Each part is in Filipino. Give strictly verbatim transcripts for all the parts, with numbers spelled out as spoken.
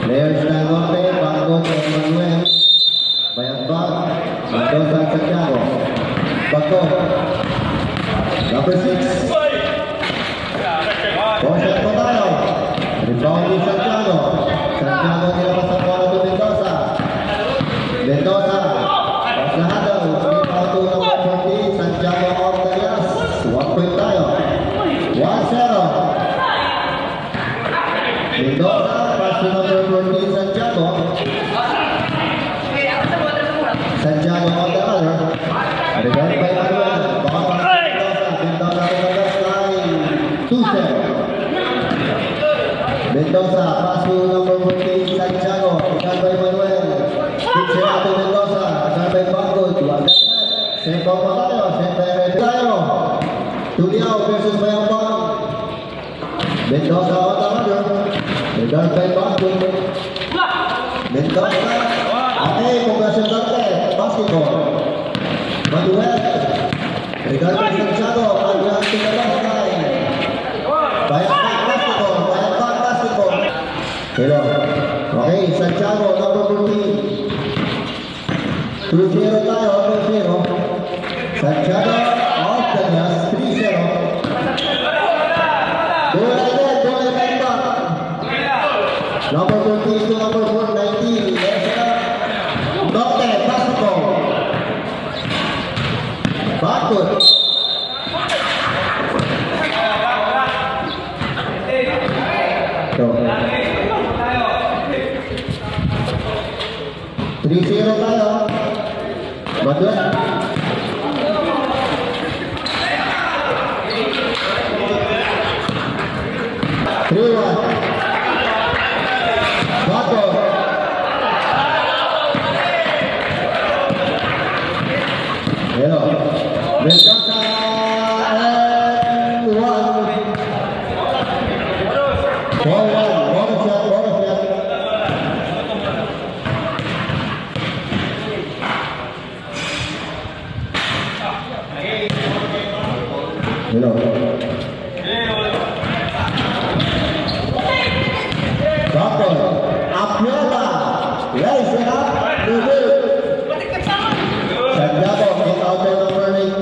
Players ng Norte, Bago Emmanuel, Bayambag, Mendoza Santiago. Bago, number six. Boshet po tayo. Rebound ni Santiago. Santiago nilabas ang bola to Mendoza. Mendoza. Pass na handle. Rebound to number fourteen. Santiago Ortelias. One point tayo. one zero. Mendoza. Pass to number fourteen. Santiago. Santiago on the other. Rebound by Manuel. Baka pa Mendoza. Mendoza to the left line. two zero. Mendoza, pass to number fourteen, Santiago, agad by Manuel. Pitch out to Mendoza, agad by Bago, agad. Seko pa tayo, seko tayo. Tuliao versus Bayambang. Mendoza on the other. Agad by Bago. Mendoza. Okay, Congression Dante, basketball. Manuel. Agad by Santiago, agad to the left line. Bayambang basketball, Bayambang basketball. Hello. Okay, Santiago, number fourteen. two zero tayo, two zero. Santiago, off the glass, three zero. Goal again, goal again back. Number fourteen to number four, nineteen. Norte, basketball. Backcourt. three zero tayo. Manuel. three one. Bato. Hello. Mendoza and one. four one. Bonus shot, bonus shot. Hello. Bato. Apiola. Raise it up. Dudu. Santiago. Get out there number eight.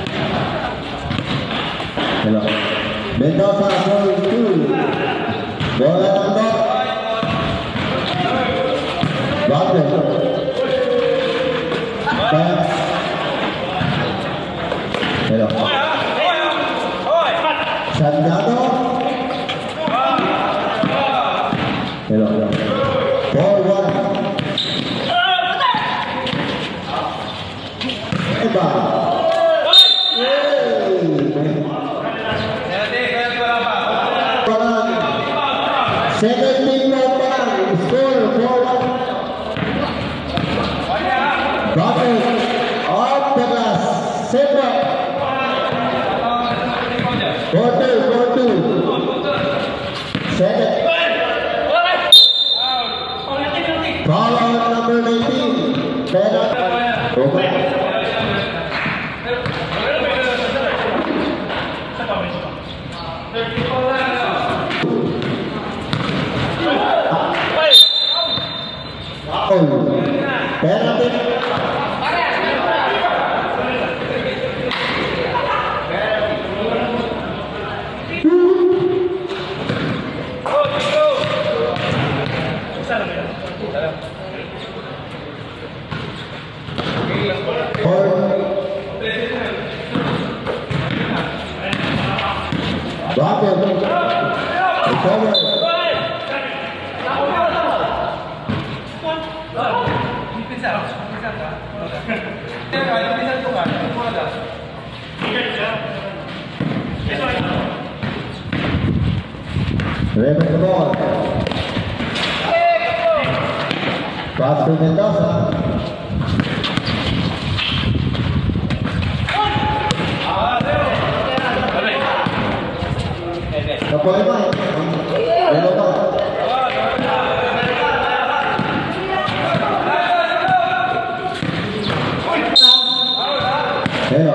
Hello. Mendoza for two. Bola number. Bato. Hello. Santiago. Hello. four one. Eba. seventeen more pounds. Score four one. Brothers off the glass. Seba. four two, four two. Second. Foul on number nineteen. Penalty. Over. Foul. Penalty. Reverend the ball. Pass to Mendoza. Kapag ito, hello pa. Hello.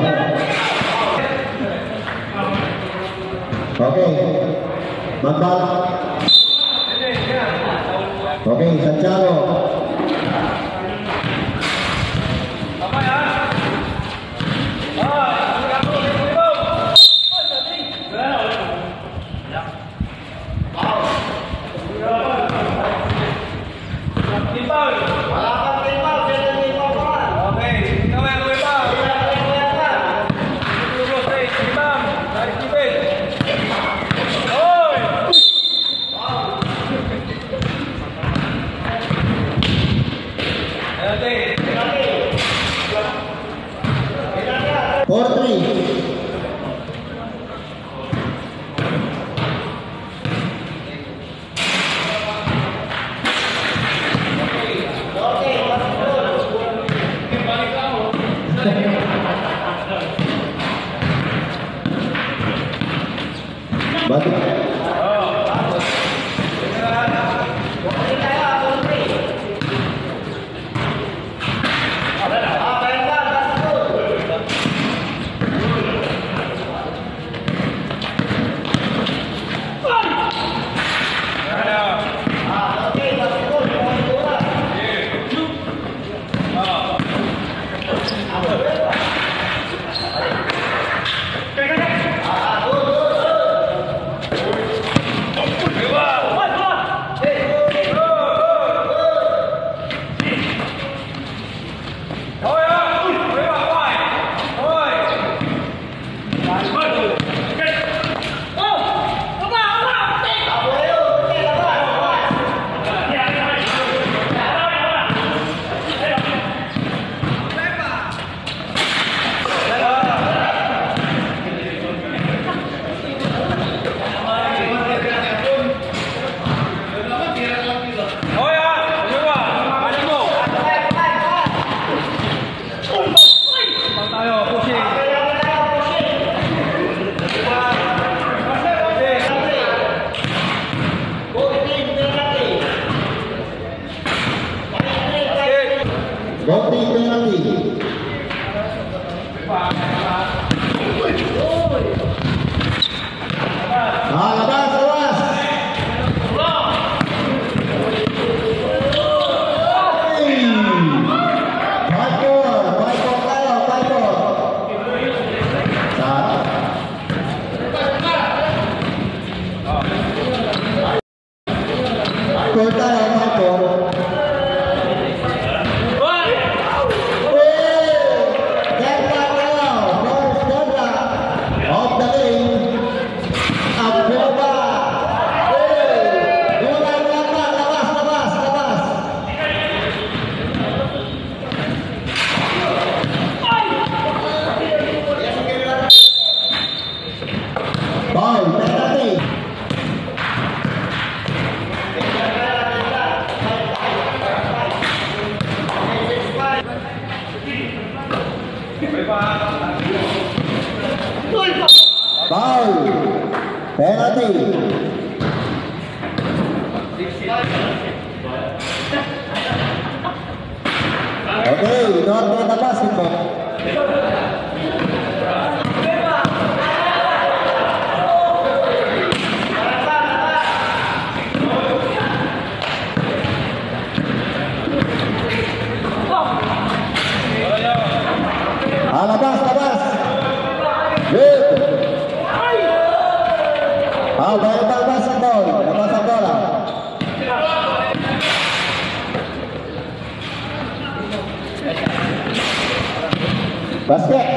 Okay. Mantap. Oke, Santiago. Batu. Voting penalti. Ah, lepas, lepas. Baikor, baikor kalah, baikor. Satu. Baikor kalah, baikor. Foul, penalti. Oke, North Kota Basketball. Ah, labas, labas. Good. Ah, baik labas ang bola, labas ang bola. Basket.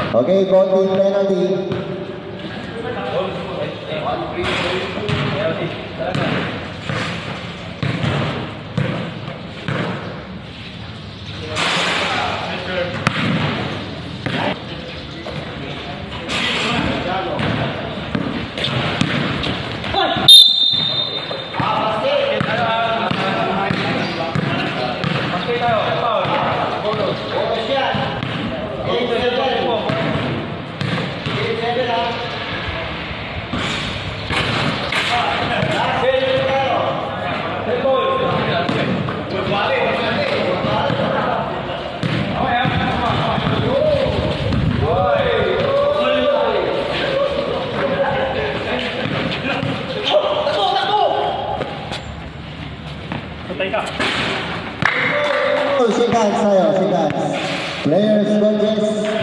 Okay, voting penalty. Oh, seconds tayo, seconds. Players, coaches.